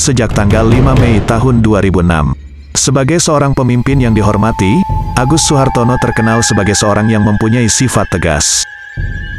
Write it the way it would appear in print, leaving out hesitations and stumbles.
sejak tanggal 5 Mei tahun 2006. Sebagai seorang pemimpin yang dihormati, Agus Suhartono terkenal sebagai seorang yang mempunyai sifat tegas.